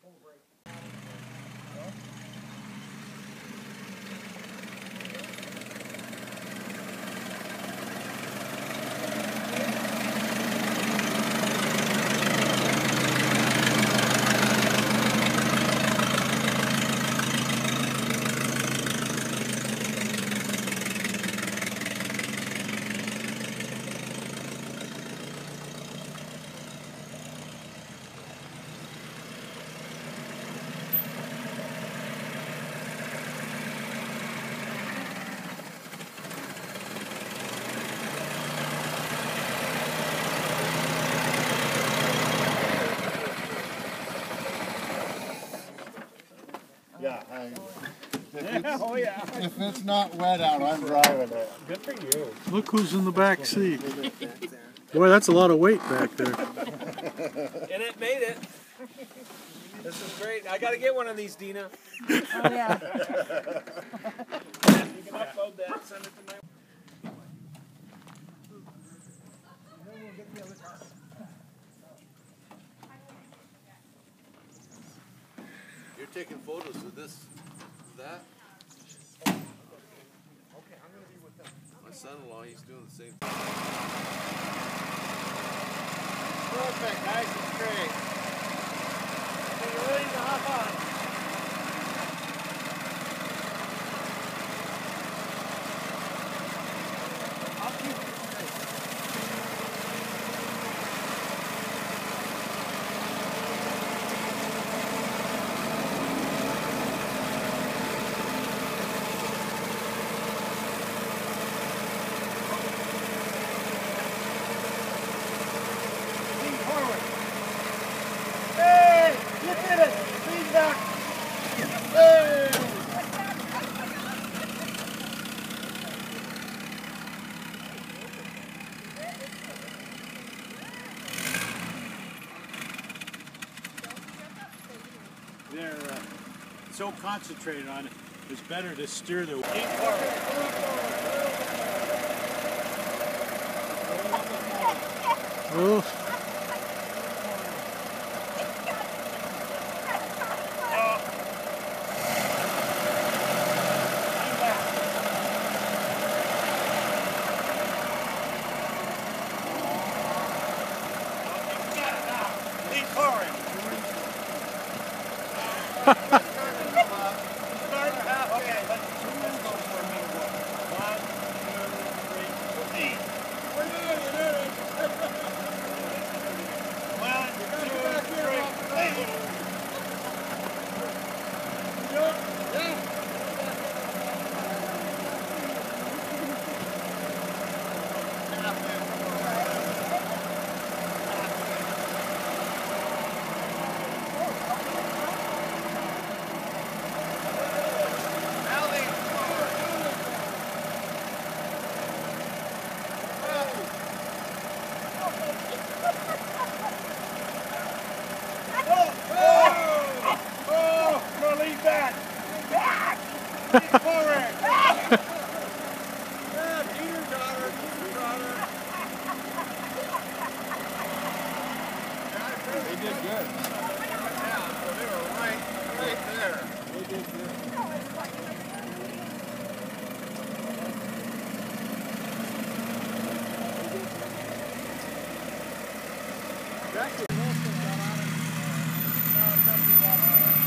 Yeah, oh yeah. If it's not wet out, I'm driving it. Good for you. Look who's in the back seat. Boy, that's a lot of weight back there. And it made it. This is great. I got to get one of these, Dina. Oh yeah. You can upload that, send it to my... You're taking photos of this, that? Okay, I'm going to be with them. My son-in-law, he's doing the same thing. Perfect, nice and straight. Okay, you're ready to hop on. I'll keep it straight. They're so concentrated on it, it's better to steer the wheel. Oh. Forward! Yeah, Teeter Totter, Teeter Totter. They did good. Yeah, so they were right there. They did good. Actually, most of them got on it. No, something got on it.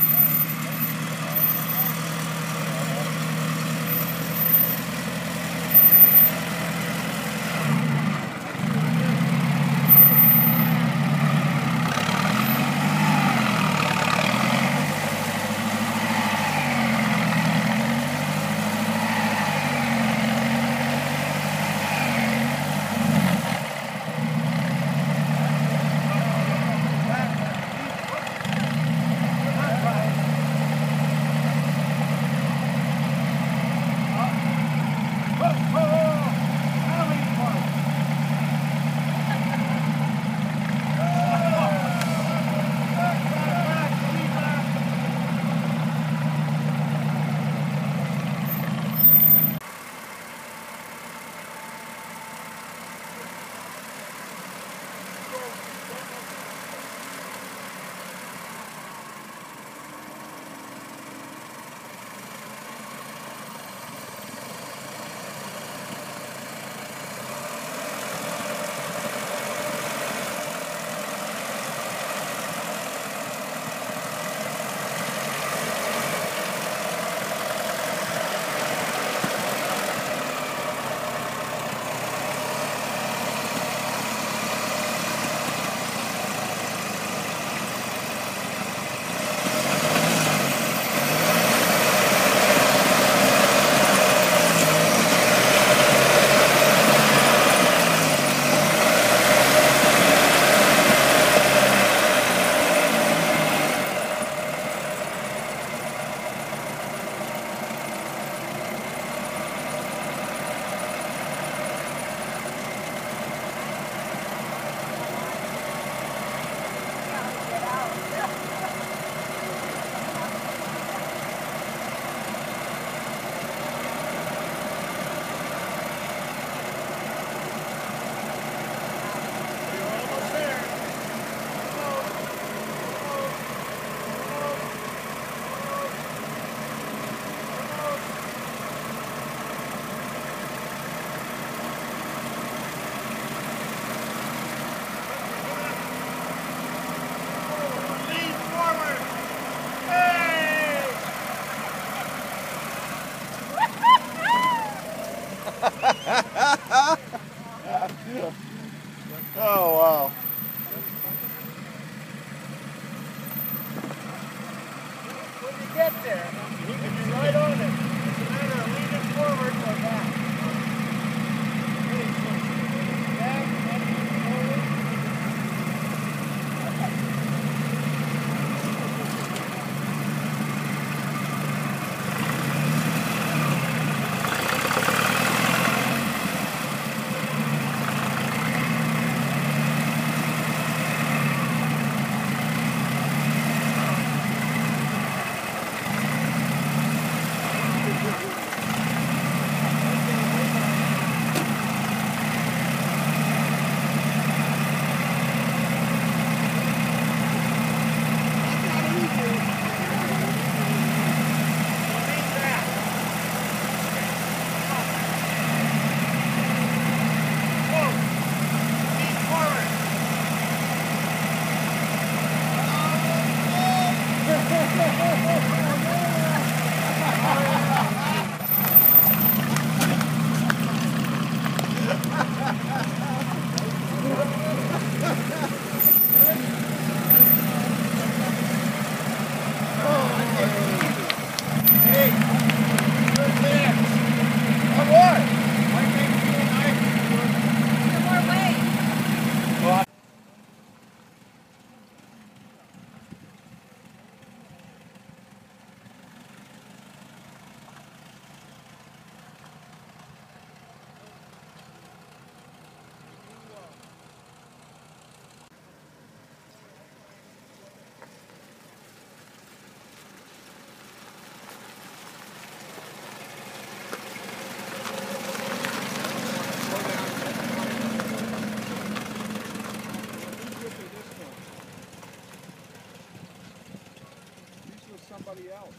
somebody else.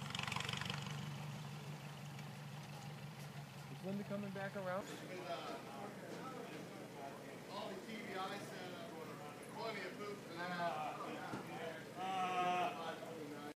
Is Linda coming back around?